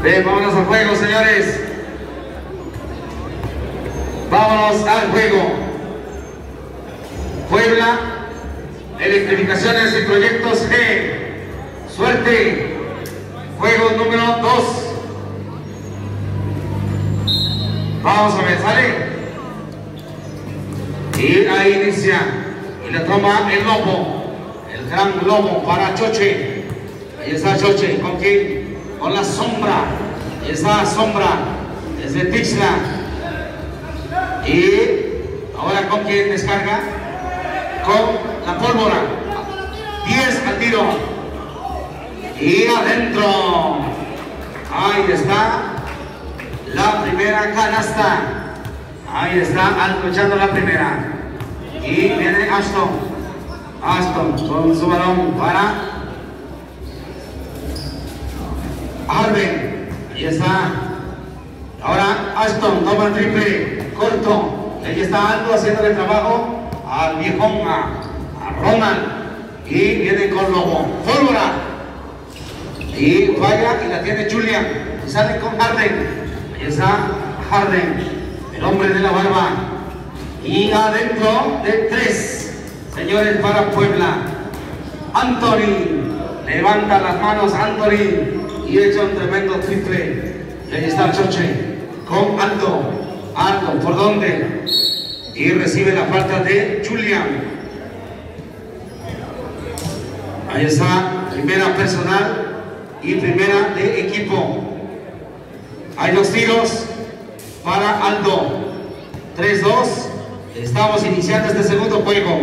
Bien, vámonos al juego, señores. Vámonos al juego. Puebla, Electrificaciones y Proyectos G. Suerte. Juego número 2. Vamos a ver, sale. Y ahí inicia. Y le toma el lobo. El gran lobo para Choche. Ahí está Choche. ¿Con quién? Con la sombra. Ahí está sombra. Desde Tixla. Y ahora con quién descarga. Con la pólvora. 10 al tiro. Y adentro. Ahí está la primera canasta. Ahí está Alto echando la primera. Y viene Ashton. Ashton con su balón para Harden. Ahí está. Ahora Ashton toma el triple corto. Ahí está Alto haciendo el trabajo al viejón, a Ronald. Y viene con Lobo. Pólvora. Y falla y la tiene Julian. Y sale con Harden. Ahí está Harden. El hombre de la barba. Y adentro de 3. Señores, para Puebla. Anthony. Levanta las manos Anthony. Y echa un tremendo triple. Y ahí está Choche. Con Aldo. Aldo, ¿por dónde? Y recibe la falta de Julian. Ahí está. Primera personal. Y primera de equipo. Hay 2 tiros para Aldo. 3-2. Estamos iniciando este segundo juego.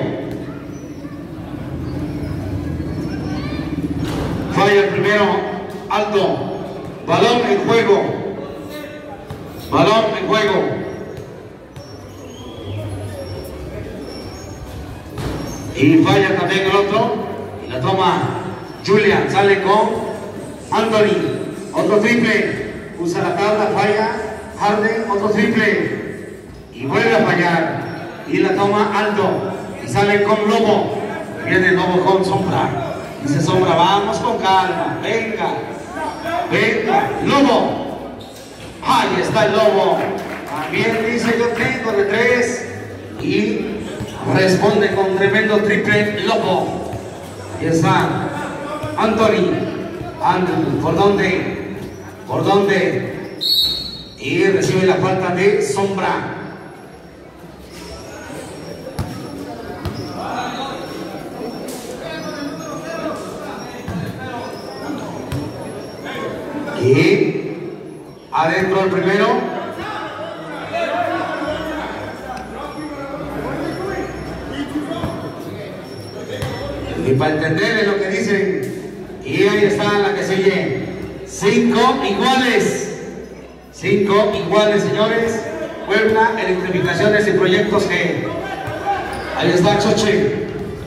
Falla el primero Aldo. Balón en juego. Balón en juego. Y falla también el otro. Y la toma Julian. Sale con Anthony. Otro triple. Usa la tabla, falla. Harden, otro triple. Y vuelve a fallar. Y la toma Aldo. Y sale con Lobo. Viene Lobo con sombra. Dice sombra, vamos con calma. Venga. Venga. Lobo. Ahí está el Lobo. También dice yo tengo de 3. Y responde con tremendo triple Lobo. Ahí está Anthony. Anthony, ¿por dónde? ¿Por dónde? Y recibe la falta de sombra. Y adentro el primero. Y para entenderle lo que dicen. Y ahí está la que sigue. 5 iguales. 5 iguales, señores. Puebla, Electrificaciones y Proyectos G. Ahí está Choche.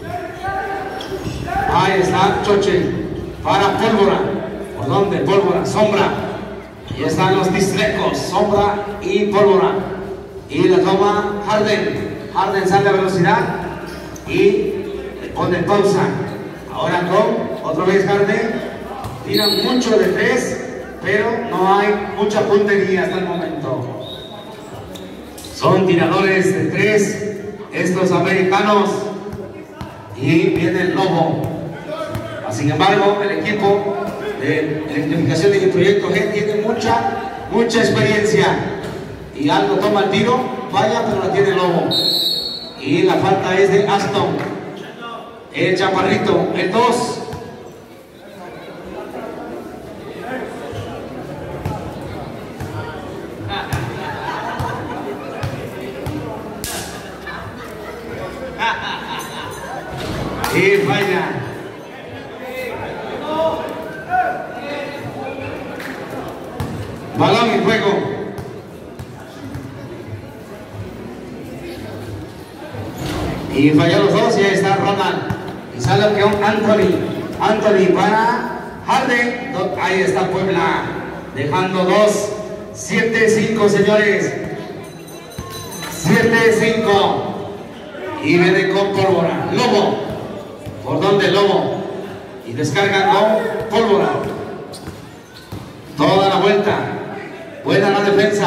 Ahí está Choche. Para Pólvora. ¿Por dónde? Pólvora. Sombra. Ahí están los dislecos. Sombra y Pólvora. Y la toma Harden. Harden sale a velocidad. Y le pone pausa. Ahora con otra vez Harden. Tiran mucho de 3, pero no hay mucha puntería hasta el momento. Son tiradores de 3 estos americanos. Y viene el Lobo. Sin embargo, el equipo de Electrificación y Proyecto G tiene mucha experiencia. Y Aldo toma el tiro, vaya, pero la tiene el Lobo. Y la falta es de Aston. El chaparrito, el 2. Y falla. Balón en juego. Y falló los 2 y ahí está Ronald. Y sale con Anthony. Anthony para Harden. Ahí está Puebla. Dejando 2. 7-5, señores. 7-5. Y viene con Pólvora. Lobo. ¿Por dónde Lobo? Y descarga con Pólvora. Toda la vuelta. Buena la defensa.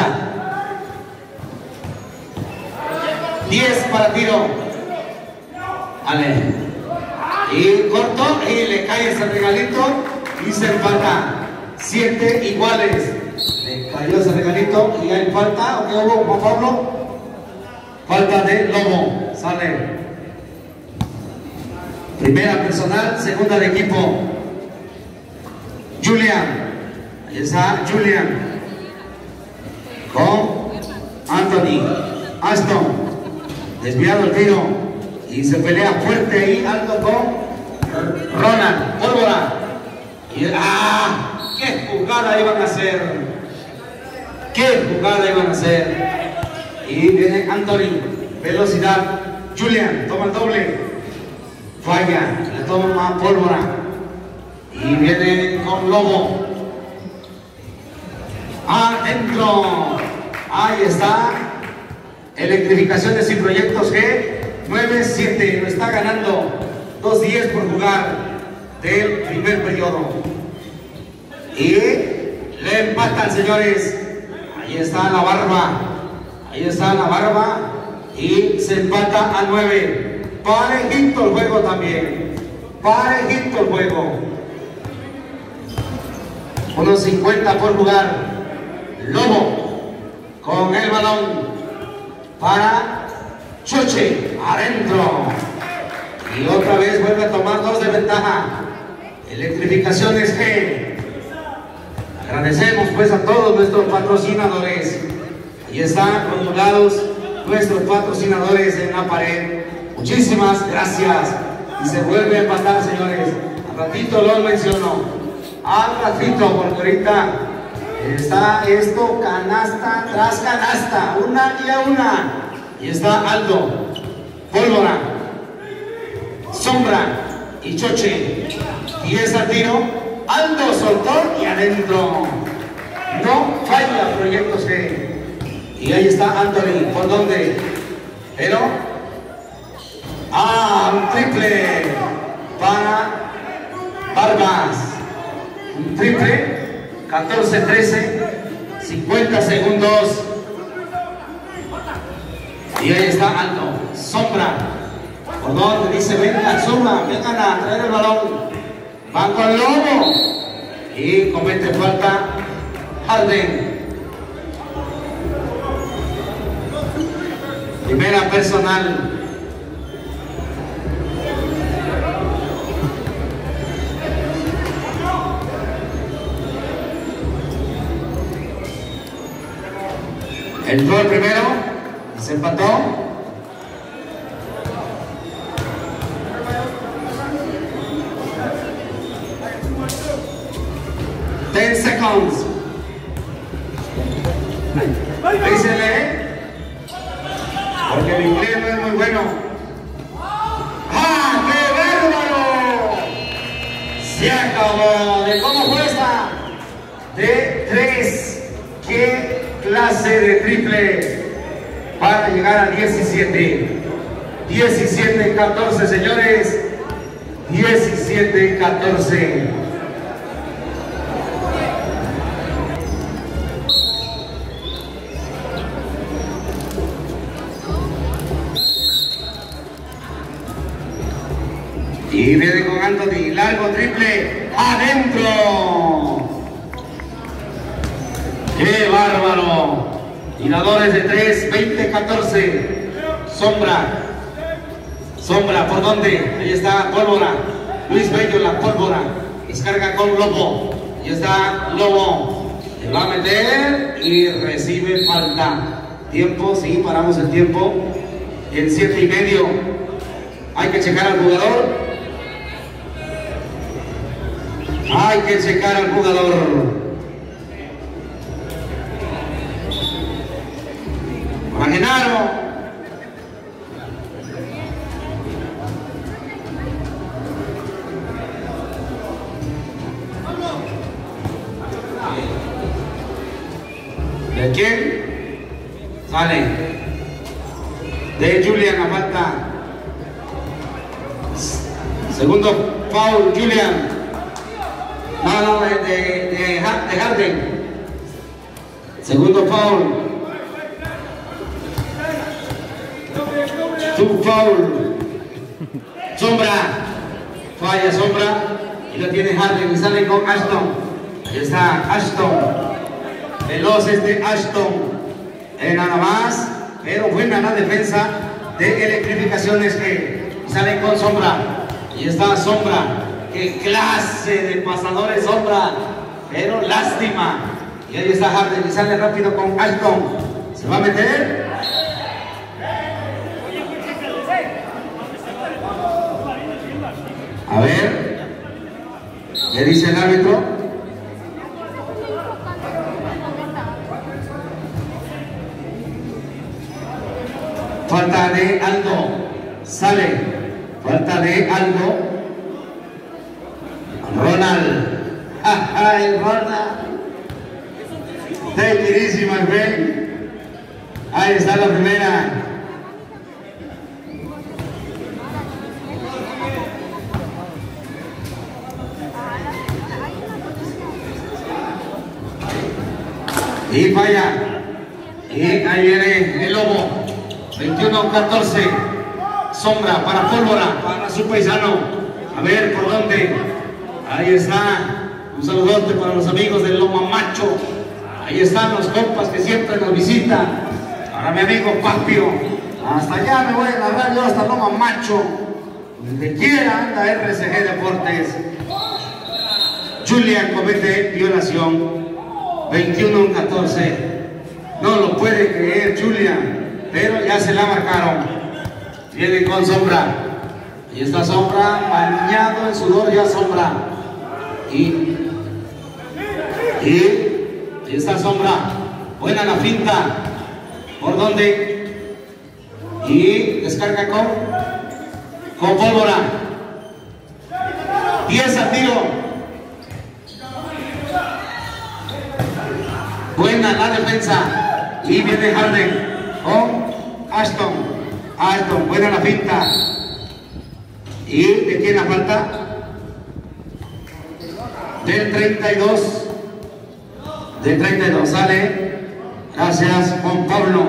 10 para tiro. Vale. Y corto y le cae ese regalito y se empata. 7 iguales. Le cayó ese regalito y hay falta. ¿O qué hubo, Juan Pablo? Falta de Lobo. Sale. Primera personal, segunda de equipo. Julian. Ahí está Julian. Con Anthony. Aston. Desviado el tiro. Y se pelea fuerte ahí. Alto con Ronald. Pólvora. Y ¡qué jugada iban a hacer! ¡Qué jugada iban a hacer! Y viene Anthony. Velocidad. Julian. Toma el doble. Falla. Le toma Pólvora. Y viene con Lobo. Adentro. Ahí está. Electrificaciones y proyectos G. 9-7. Lo está ganando. 2-10 por jugar del primer periodo. Y le empatan, señores. Ahí está la barba. Ahí está la barba. Y se empata a 9. Parejito el juego también. Parejito el juego. Unos 50 por jugar. Lobo con el balón para Choche. Adentro. Y otra vez vuelve a tomar 2 de ventaja. Electrificaciones G. Agradecemos pues a todos nuestros patrocinadores. Ahí están rotulados nuestros patrocinadores en la pared. Muchísimas gracias. Y se vuelve a empatar, señores. Al ratito lo menciono. Al ratito, porque ahorita está esto canasta tras canasta. Una y a una. Y está Aldo. Pólvora. Sombra. Y Choche. 10 al tiro. Aldo soltó y adentro. No falla Proyectos G. Y ahí está Anthony. ¿Por dónde? Pero un triple para Barbas. Un triple. 14-13. 50 segundos. Y ahí está Aldo. Sombra. ¿Por dónde? Dice, vengan, Sombra, vengan a traer el balón. Van con Lobo. Y comete falta Harden. Primera personal. Entró el primero. Se empató. Seconds. Dísele, porque el inglés no es muy bueno. ¡Qué bárbaro! Se acabó. ¿De cómo fue esta? De 3. ¿Qué clase de triple? Para llegar a 17. 17-14, señores. 17-14. Y viene con Anthony, largo triple, adentro. ¡Qué bárbaro! Tiradores de 3, 20-14. Sombra. Sombra, ¿por dónde? Ahí está Pólvora. Luis Bello, la Pólvora. Descarga con Lobo. Ahí está Lobo. Le va a meter y recibe falta. Tiempo, sí, paramos el tiempo. En 7:30. Hay que checar al jugador. Hay que checar al jugador. Para Genaro. ¿De quién? Sale. De Julian, la falta. Segundo foul, Julian. No, de Harden. Segundo foul. Tu foul. Sombra. Falla Sombra. Y lo tiene Harden y sale con Ashton. Ahí está Ashton. Veloz Ashton. Nada más. Pero buena la defensa de Electrificaciones que sale con Sombra. Y está Sombra. Qué clase de pasadores Sombra. Pero lástima. Y ahí está Harden y sale rápido con Ashton. Se va a meter. A ver. ¿Qué dice el árbitro? Falta de Aldo. Sale. Falta de Aldo. Ronald. ¡Ay, Ronald! Take it easy, my friend. Ahí está la primera. Y falla. Y ahí viene el Lobo. 21-14. Sombra para Pólvora, para su paisano. A ver por dónde. Ahí está. Un saludote para los amigos del Lomo Macho. Ahí están los compas que siempre nos visitan. Ahora mi amigo Papio. Hasta allá me voy a narrar yo hasta Lomo Macho. Donde quiera anda RCG Deportes. Julian comete violación. 21-14. No lo puede creer Julian. Pero ya se la marcaron. Viene con Sombra. Y esta Sombra bañado en sudor ya Sombra. Y esta Sombra, buena la finta, ¿por dónde? Y descarga con Pólvora. 10 al tiro. Buena la defensa. Y viene Harden con Ashton. Ashton, buena la finta. ¿Y de quién la falta? Del 32. Del 32 sale. Gracias Juan Pablo.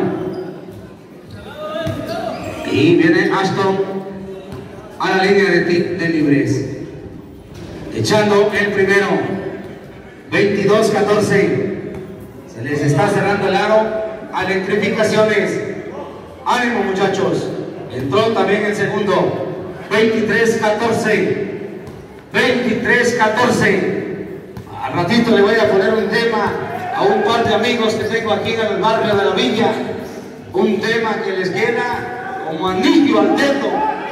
Y viene Ashton a la línea de libres. Echando el primero. 22-14. Se les está cerrando el aro a Electrificaciones. Ánimo muchachos. Entró también el segundo. 23-14. 23-14. Al ratito le voy a poner un tema a un par de amigos que tengo aquí en el barrio de la Villa. Un tema que les queda como anillo al dedo.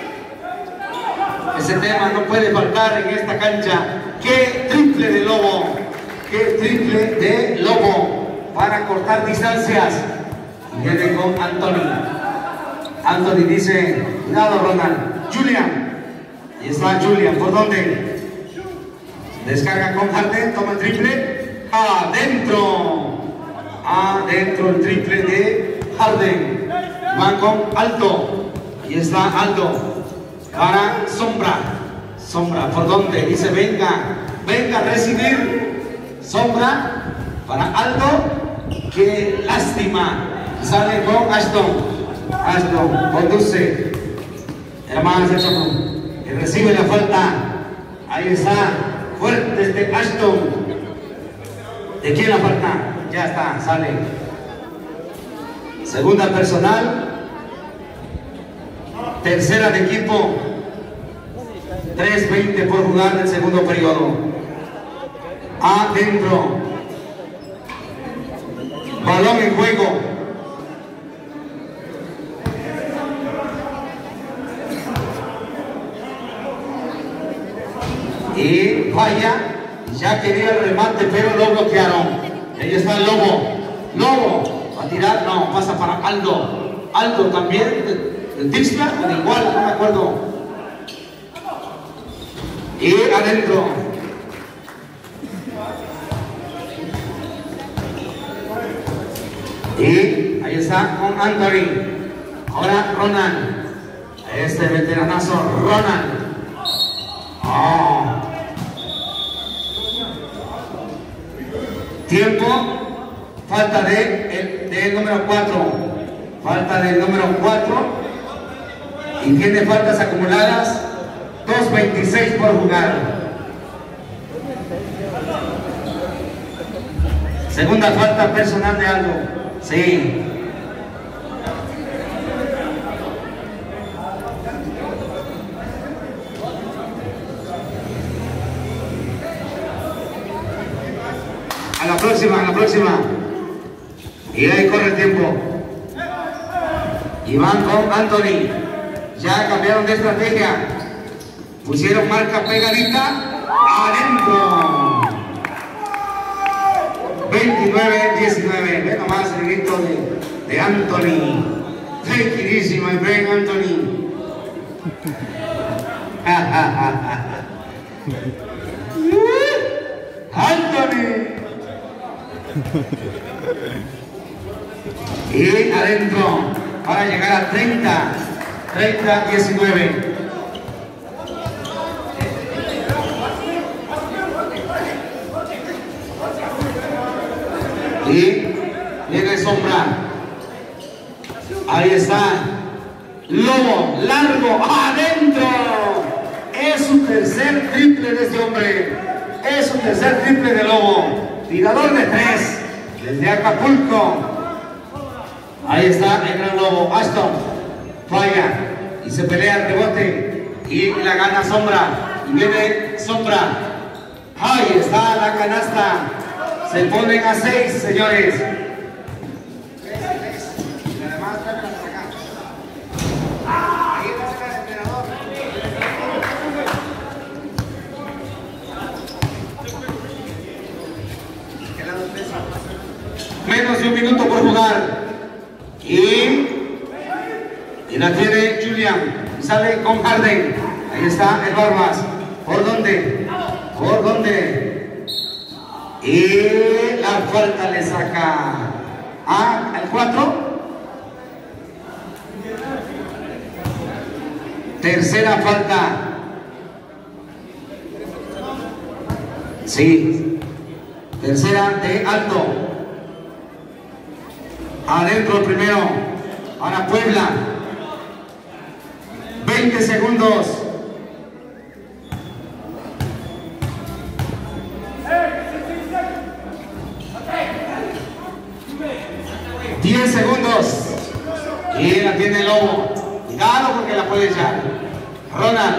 Ese tema no puede faltar en esta cancha. ¡Qué triple de Lobo! ¡Qué triple de Lobo! Para cortar distancias. Y viene con Anthony. Anthony dice, cuidado Ronald. Julian. Y está Julian. ¿Por dónde? Descarga con Harden, toma el triple. Adentro. Adentro el triple de Harden. Va con Aldo. Ahí está Aldo. Para Sombra. Sombra, ¿por dónde? Dice, venga. Venga a recibir. Sombra para Aldo. Qué lástima. Sale con Ashton. Ashton conduce. Hermanos de Choco. Que recibe la falta. Ahí está. Fuerte este Ashton. ¿De quién la falta? Ya está, sale. Segunda personal. Tercera de equipo. 3:20 por jugar del segundo periodo. Adentro. Balón en juego. Y falla. Ya quería el remate, pero lo bloquearon. Ahí está el Lobo. Lobo. Va a tirar. No, pasa para Aldo. Aldo también. ¿El Tixla o de igual? No me acuerdo. Y adentro. Y ahí está con Anthony. Ahora Ronald. Este veteranazo Ronald. Oh. Tiempo. falta del número 4. Falta del número 4. Y tiene faltas acumuladas 2.26 por jugar. Segunda falta personal de Aldo. Sí. A la próxima, a la próxima. Y ahí corre el tiempo. Y van con Anthony. Ya cambiaron de estrategia. Pusieron marca pegadita. Adentro. 29-19. Ve nomás el grito de Anthony. Take it easy, my friend Anthony. Anthony. Y adentro para llegar a 30-19. Y viene Sombra. Ahí está. Lobo, largo, adentro. Es su tercer triple de este hombre. Es su tercer triple de Lobo. Tirador de 3 desde Acapulco. Ahí está el gran Lobo. Ashton falla y se pelea el rebote y la gana Sombra. Y viene Sombra. Ahí está la canasta. Se ponen a 6, señores. Y además ahí está el entrenador. Menos de un minuto por jugar. Y la tiene Julian. Sale con Harden. Ahí está el Barbas. ¿Por dónde? ¿Por dónde? Y la falta le saca al 4. Tercera falta. Sí. Tercera de Alto. Adentro primero. Para Puebla. 20 segundos. Segundos y la tiene Lobo. Cuidado porque la puede echar. Ronald.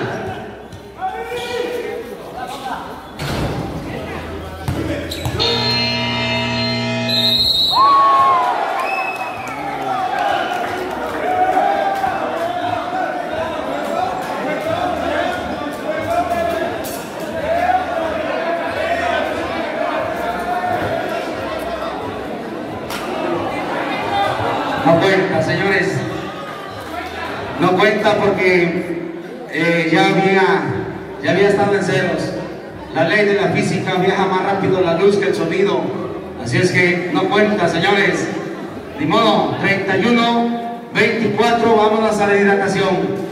No cuenta, señores. No cuenta porque ya había estado en ceros. La ley de la física viaja más rápido la luz que el sonido. Así es que no cuenta, señores. Ni modo, 31-24, vámonos a la hidratación.